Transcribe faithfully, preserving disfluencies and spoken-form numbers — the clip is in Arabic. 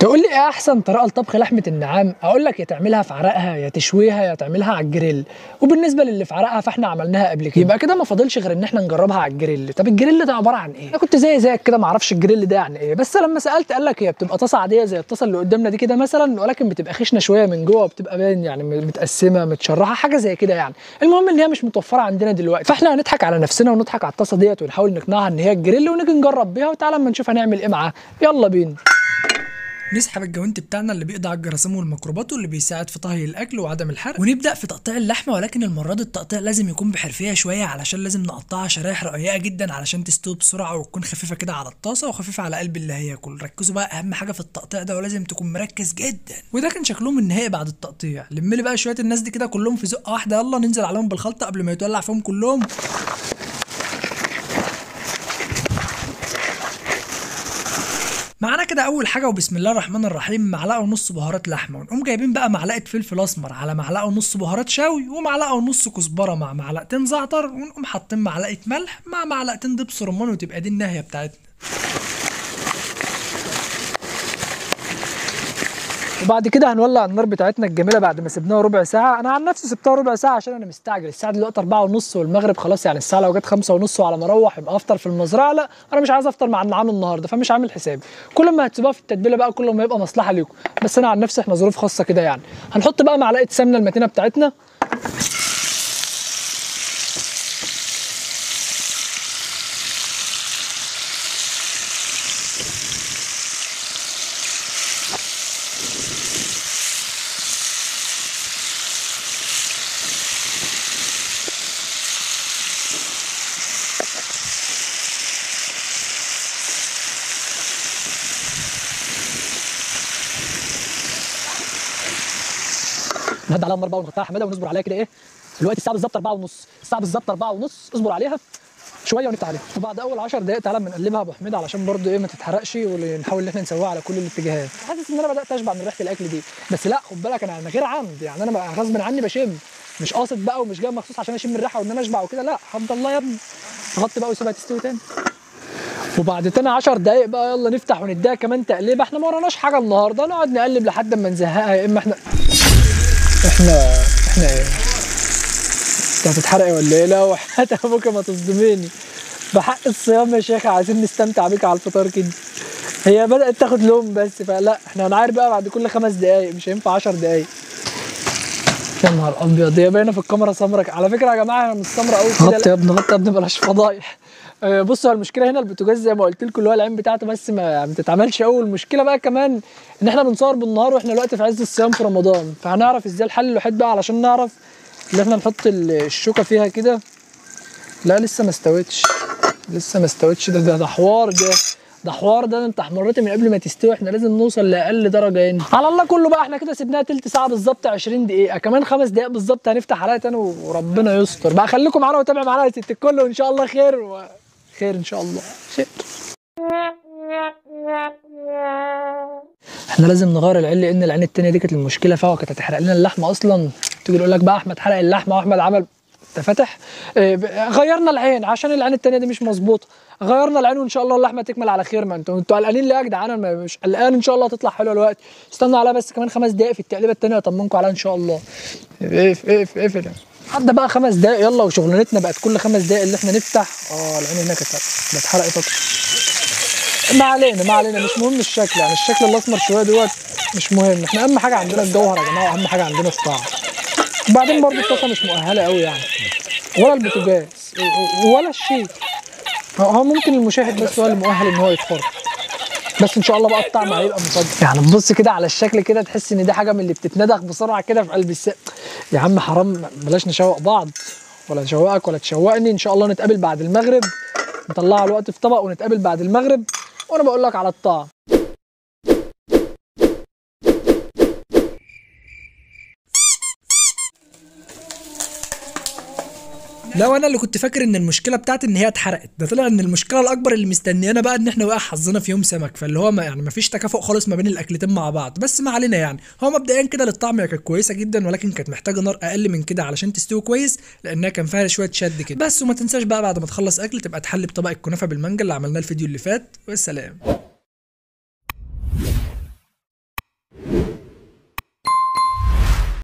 تقول لي ايه احسن طريقه لطبخ لحمه النعام؟ اقول لك يا تعملها في عرقها يا تشويها يا تعملها على الجريل. وبالنسبه للي في عرقها فاحنا عملناها قبل كده، يبقى كده ما فاضلش غير ان احنا نجربها على الجريل. طب الجريل ده عباره عن ايه؟ انا كنت زي زيك كده ما اعرفش الجريل ده يعني ايه، بس لما سالت قال لك هي بتبقى طاسه عاديه زي الطاسه اللي قدامنا دي كده مثلا، ولكن بتبقى خشنه شويه من جوه وبتبقى باين يعني متقسمه متشرحه حاجه زي كده يعني. المهم ان هي مش متوفره عندنا دلوقتي، فاحنا هنضحك على نفسنا ونضحك على الطاسه ديت ونحاول نقنعها ان هي الجريل ونيجي نجرب بيها، وتعالى اما نشوف هنعمل ايه معاها. يلا بينا. نسحب الجوانت بتاعنا اللي بيقضي على الجراثيم والميكروبات واللي بيساعد في طهي الاكل وعدم الحرق، ونبدا في تقطيع اللحمه، ولكن المره دي التقطيع لازم يكون بحرفيه شويه علشان لازم نقطعها شرايح رقيقه جدا علشان تستوي بسرعه وتكون خفيفه كده على الطاسه وخفيفه على قلب اللي هياكل. ركزوا بقى، اهم حاجه في التقطيع ده ولازم تكون مركز جدا. وده كان شكلهم النهائي بعد التقطيع. لم لي بقى شويه الناس دي كده كلهم في زقه واحده، يلا ننزل عليهم بالخلطه قبل ما يتولع فيهم كلهم. معانا كده اول حاجه وبسم الله الرحمن الرحيم معلقه ونص بهارات لحمه، ونقوم جايبين بقى معلقه فلفل اسمر على معلقه ونص بهارات شاوي ومعلقه ونص كزبره مع معلقتين زعتر، ونقوم حاطين معلقه ملح مع معلقتين دبس رمان، وتبقى دي النهيه بتاعتنا. وبعد كده هنولع النار بتاعتنا الجميله بعد ما سيبناها ربع ساعه. انا عن نفسي سبتها ربع ساعه عشان انا مستعجل، الساعه دلوقتي أربعة ونص والمغرب خلاص، يعني الساعه لو جت خمسة ونص وعلى ما اروح يبقى افطر في المزرعه. لا انا مش عايز افطر مع النعام النهارده، فمش عامل حسابي. كل ما هتسيبوها في التتبيله بقى كل ما يبقى مصلحه ليكم، بس انا عن نفسي احنا ظروف خاصه كده يعني. هنحط بقى معلقه سمنه المتينه بتاعتنا، نهدى عليها النار بقى ونحطها حماده ونصبر عليها كده. ايه دلوقتي الساعه بالظبط أربعة ونص، الساعه بالظبط أربعة ونص، اصبر عليها شويه ونفتح عليها. وبعد اول عشر دقائق تعالى بنقلبها يا ابو حميد علشان برضو ايه ما تتحرقش، ونحاول ان احنا نسويها على كل الاتجاهات. حاسس ان انا بدات اشبع من ريحه الاكل دي، بس لا خد بالك انا غير عمد يعني، انا غصب عني بشم، مش قاصد بقى ومش جاي مخصوص عشان اشم الريحه وان انا اشبع وكده، لا حمد الله يا ابني. غطي بقى وسيبها تستوي تاني. وبعد تاني عشر دقائق بقى يلا نفتح ونديها كمان تقليبه. احنا ما وراناش حاجه النهارده، نقعد نقلب لحد ما نزهقها، يا اما احنا احنا احنا ايه؟ انت هتتحرقي ولا ايه؟ لا وحياة ابوك ما تصدميني، بحق الصيام يا شيخ، عايزين نستمتع بيك على الفطار كده. هي بدأت تاخد لون بس، فلا احنا هنعاير بقى بعد كل خمس دقايق، مش هينفع عشر دقايق. يا نهار ابيض، هي باينه في الكاميرا سمرة على فكره يا جماعه، انا مش سمرة قوي كده. غطي يا ابني غطي يا ابني بلاش فضايح. بصوا المشكله هنا البوتاجاز زي ما قلت لكم اللي هو العين بتاعته بس ما بتتعملش قوي. المشكله بقى كمان ان احنا بنصور بالنهار واحنا دلوقتي في عز الصيام في رمضان، فهنعرف ازاي الحل الوحيد بقى علشان نعرف اللي احنا نحط الشوكه فيها كده. لا لسه ما استوتش، لسه ما استوتش. ده ده, ده حوار ده ده حوار ده انت احمرتي من قبل ما تستوي. احنا لازم نوصل لاقل درجه هنا. على الله كله بقى، احنا كده سيبناها تلت ساعه بالظبط، عشرين دقيقه، كمان خمس دقائق بالظبط هنفتح عليها تاني وربنا يستر بقى. خليكم معانا وتابعوا معانا يا ست الكل، وان شاء الله خير وخير ان شاء الله خير. احنا لازم نغير العين لان العين التانيه دي كانت المشكله فيها وكانت هتحرق لنا اللحمه اصلا. تيجي يقول لك بقى احمد حرق اللحمه واحمد عمل فاتح. اه غيرنا العين عشان العين التانيه دي مش مظبوطه، غيرنا العين وان شاء الله اللحمه تكمل على خير. ما انتوا انتوا قلقانين ليه يا جدعان؟ انا مش قلقان، ان شاء الله هتطلع حلوه الوقت. استنوا عليها بس كمان خمس دقائق في التقليبه التانيه اطمنكم عليها ان شاء الله. اقف اقف اقفل عدى بقى خمس دقائق يلا، وشغلانتنا بقت كل خمس دقائق اللي احنا نفتح. اه العين هناك كانت اتحرقت اكتر. ما علينا ما علينا، مش مهم الشكل، يعني الشكل الاسمر شويه دوت مش مهم، احنا اهم حاجه عندنا الجوهر يا جماعه، واهم حاجه عندنا الطعم. وبعدين برضه الطاسه مش مؤهله قوي يعني، ولا البوتاجاز ولا الشيء، هو ممكن المشاهد بس هو اللي مؤهل ان هو يتفرج. بس ان شاء الله بقى الطعم هيبقى مفضل يعني. تبص كده على الشكل كده تحس ان دي حاجه من اللي بتتندخ بسرعه كده في قلب السق. يا عم حرام بلاش نشوق بعض، ولا نشوقك ولا تشوقني. ان شاء الله نتقابل بعد المغرب، نطلعها الوقت في طبق ونتقابل بعد المغرب وانا بقول لك على الطعم. لو انا اللي كنت فاكر ان المشكله بتاعتي ان هي اتحرقت، ده طلع ان المشكله الاكبر اللي مستنيانا بقى ان احنا وقع حظنا في يوم سمك، فاللي هو ما يعني مفيش تكافؤ خالص ما بين الاكلتين مع بعض. بس ما علينا يعني، هو مبدئيا كده للطعم هي كانت كويسه جدا، ولكن كانت محتاجه نار اقل من كده علشان تستوي كويس، لانها كان فيها شويه شد كده بس. وما تنساش بقى بعد ما تخلص اكل تبقى تحلي بطبق الكنافه بالمانجا اللي عملناه الفيديو اللي فات. والسلام.